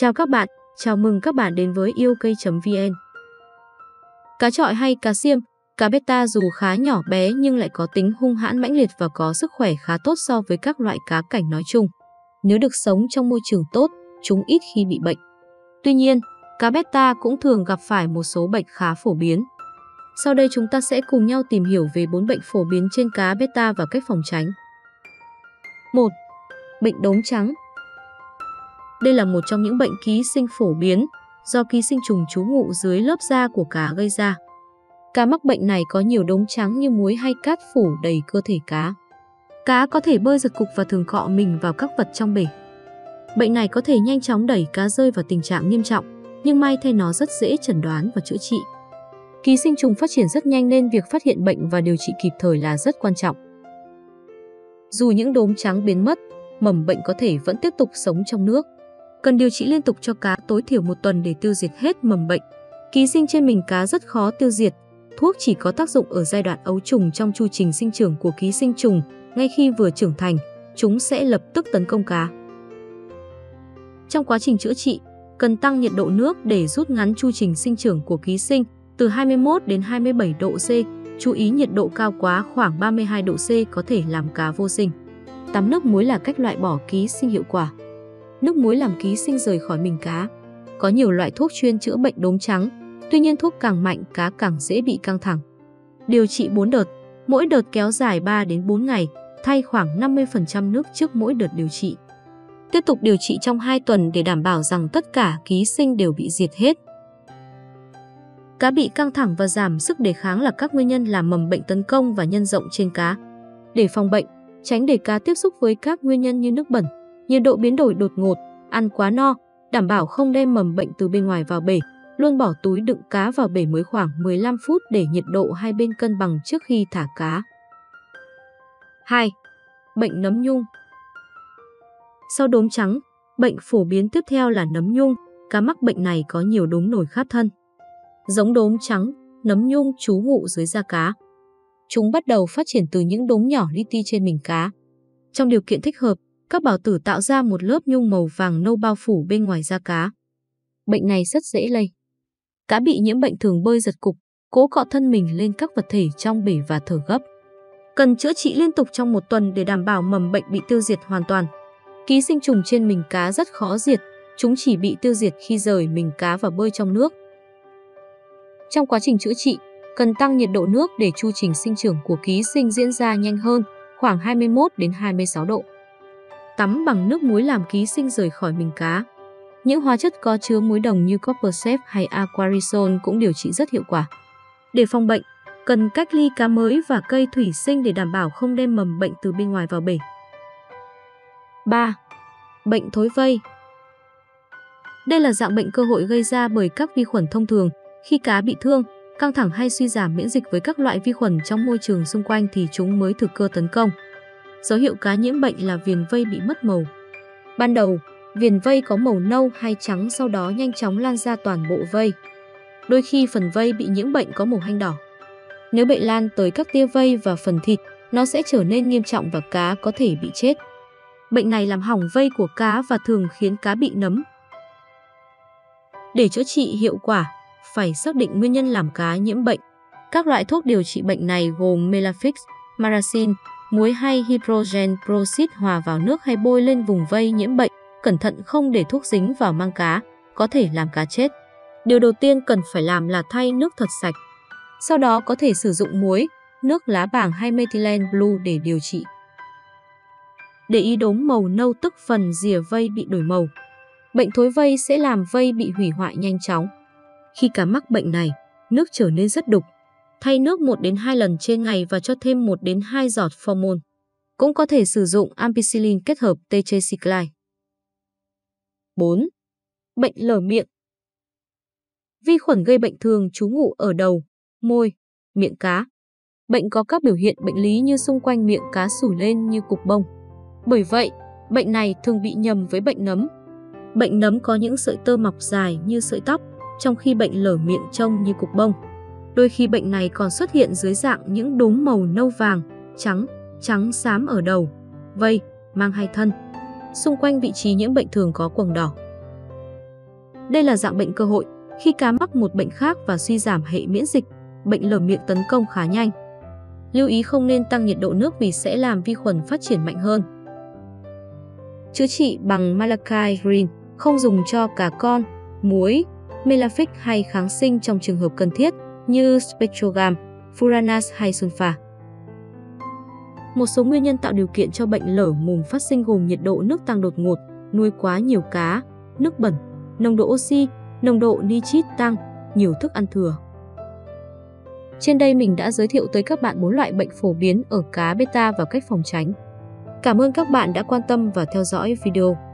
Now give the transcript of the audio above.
Chào các bạn, chào mừng các bạn đến với yêu cây.vn. Cá chọi hay cá xiêm, cá beta dù khá nhỏ bé nhưng lại có tính hung hãn mãnh liệt và có sức khỏe khá tốt so với các loại cá cảnh nói chung. Nếu được sống trong môi trường tốt, chúng ít khi bị bệnh. Tuy nhiên, cá beta cũng thường gặp phải một số bệnh khá phổ biến. Sau đây chúng ta sẽ cùng nhau tìm hiểu về 4 bệnh phổ biến trên cá beta và cách phòng tránh. 1. Bệnh đốm trắng. Đây là một trong những bệnh ký sinh phổ biến do ký sinh trùng trú ngụ dưới lớp da của cá gây ra. Cá mắc bệnh này có nhiều đốm trắng như muối hay cát phủ đầy cơ thể cá. Cá có thể bơi giật cục và thường cọ mình vào các vật trong bể. Bệnh này có thể nhanh chóng đẩy cá rơi vào tình trạng nghiêm trọng, nhưng may thay nó rất dễ chẩn đoán và chữa trị. Ký sinh trùng phát triển rất nhanh nên việc phát hiện bệnh và điều trị kịp thời là rất quan trọng. Dù những đốm trắng biến mất, mầm bệnh có thể vẫn tiếp tục sống trong nước. Cần điều trị liên tục cho cá tối thiểu 1 tuần để tiêu diệt hết mầm bệnh. Ký sinh trên mình cá rất khó tiêu diệt. Thuốc chỉ có tác dụng ở giai đoạn ấu trùng trong chu trình sinh trưởng của ký sinh trùng. Ngay khi vừa trưởng thành, chúng sẽ lập tức tấn công cá. Trong quá trình chữa trị, cần tăng nhiệt độ nước để rút ngắn chu trình sinh trưởng của ký sinh từ 21 đến 27 độ C. Chú ý nhiệt độ cao quá khoảng 32 độ C có thể làm cá vô sinh. Tắm nước muối là cách loại bỏ ký sinh hiệu quả. Nước muối làm ký sinh rời khỏi mình cá. Có nhiều loại thuốc chuyên chữa bệnh đốm trắng, tuy nhiên thuốc càng mạnh cá càng dễ bị căng thẳng. Điều trị 4 đợt, mỗi đợt kéo dài 3 đến 4 ngày, thay khoảng 50% nước trước mỗi đợt điều trị. Tiếp tục điều trị trong 2 tuần để đảm bảo rằng tất cả ký sinh đều bị diệt hết. Cá bị căng thẳng và giảm sức đề kháng là các nguyên nhân làm mầm bệnh tấn công và nhân rộng trên cá. Để phòng bệnh, tránh để cá tiếp xúc với các nguyên nhân như nước bẩn, nhiệt độ biến đổi đột ngột, ăn quá no, đảm bảo không đem mầm bệnh từ bên ngoài vào bể, luôn bỏ túi đựng cá vào bể mới khoảng 15 phút để nhiệt độ hai bên cân bằng trước khi thả cá. 2. Bệnh nấm nhung. Sau đốm trắng, bệnh phổ biến tiếp theo là nấm nhung. Cá mắc bệnh này có nhiều đốm nổi khắp thân. Giống đốm trắng, nấm nhung trú ngụ dưới da cá. Chúng bắt đầu phát triển từ những đốm nhỏ li ti trên mình cá. Trong điều kiện thích hợp, các bào tử tạo ra một lớp nhung màu vàng nâu bao phủ bên ngoài da cá. Bệnh này rất dễ lây. Cá bị nhiễm bệnh thường bơi giật cục, cố cọ thân mình lên các vật thể trong bể và thở gấp. Cần chữa trị liên tục trong 1 tuần để đảm bảo mầm bệnh bị tiêu diệt hoàn toàn. Ký sinh trùng trên mình cá rất khó diệt, chúng chỉ bị tiêu diệt khi rời mình cá và bơi trong nước. Trong quá trình chữa trị, cần tăng nhiệt độ nước để chu trình sinh trưởng của ký sinh diễn ra nhanh hơn, khoảng 21 đến 26 độ. Tắm bằng nước muối làm ký sinh rời khỏi mình cá. Những hóa chất có chứa muối đồng như Coppersafe hay Aquarisol cũng điều trị rất hiệu quả. Để phòng bệnh, cần cách ly cá mới và cây thủy sinh để đảm bảo không đem mầm bệnh từ bên ngoài vào bể. 3. Bệnh thối vây. Đây là dạng bệnh cơ hội gây ra bởi các vi khuẩn thông thường. Khi cá bị thương, căng thẳng hay suy giảm miễn dịch với các loại vi khuẩn trong môi trường xung quanh thì chúng mới thực cơ tấn công. Dấu hiệu cá nhiễm bệnh là viền vây bị mất màu. Ban đầu, viền vây có màu nâu hay trắng, sau đó nhanh chóng lan ra toàn bộ vây. Đôi khi phần vây bị nhiễm bệnh có màu hanh đỏ. Nếu bệnh lan tới các tia vây và phần thịt, nó sẽ trở nên nghiêm trọng và cá có thể bị chết. Bệnh này làm hỏng vây của cá và thường khiến cá bị nấm. Để chữa trị hiệu quả, phải xác định nguyên nhân làm cá nhiễm bệnh. Các loại thuốc điều trị bệnh này gồm Melafix, Maracin, muối hay hydrogen peroxide hòa vào nước hay bôi lên vùng vây nhiễm bệnh. Cẩn thận không để thuốc dính vào mang cá, có thể làm cá chết. Điều đầu tiên cần phải làm là thay nước thật sạch. Sau đó có thể sử dụng muối, nước lá bàng hay methylene blue để điều trị. Để ý đốm màu nâu tức phần rìa vây bị đổi màu. Bệnh thối vây sẽ làm vây bị hủy hoại nhanh chóng. Khi cá mắc bệnh này, nước trở nên rất đục. Thay nước 1 đến 2 lần trên ngày và cho thêm 1 đến 2 giọt phormone. Cũng có thể sử dụng ampicillin kết hợp tetracycline. 4. Bệnh lở miệng. Vi khuẩn gây bệnh thường trú ngụ ở đầu, môi, miệng cá. Bệnh có các biểu hiện bệnh lý như xung quanh miệng cá sủi lên như cục bông. Bởi vậy, bệnh này thường bị nhầm với bệnh nấm. Bệnh nấm có những sợi tơ mọc dài như sợi tóc, trong khi bệnh lở miệng trông như cục bông. Đôi khi bệnh này còn xuất hiện dưới dạng những đốm màu nâu vàng, trắng xám ở đầu, vây, mang hay thân. Xung quanh vị trí nhiễm bệnh thường có quầng đỏ. Đây là dạng bệnh cơ hội, khi cá mắc một bệnh khác và suy giảm hệ miễn dịch, bệnh lở miệng tấn công khá nhanh. Lưu ý không nên tăng nhiệt độ nước vì sẽ làm vi khuẩn phát triển mạnh hơn. Chữa trị bằng Malachi Green, không dùng cho cá con, muối, Melaphic hay kháng sinh trong trường hợp cần thiết như Spectrogam, Furanas hay Sulfa. Một số nguyên nhân tạo điều kiện cho bệnh lở mồm phát sinh gồm nhiệt độ nước tăng đột ngột, nuôi quá nhiều cá, nước bẩn, nồng độ oxy, nồng độ nitrit tăng, nhiều thức ăn thừa. Trên đây mình đã giới thiệu tới các bạn 4 loại bệnh phổ biến ở cá beta và cách phòng tránh. Cảm ơn các bạn đã quan tâm và theo dõi video.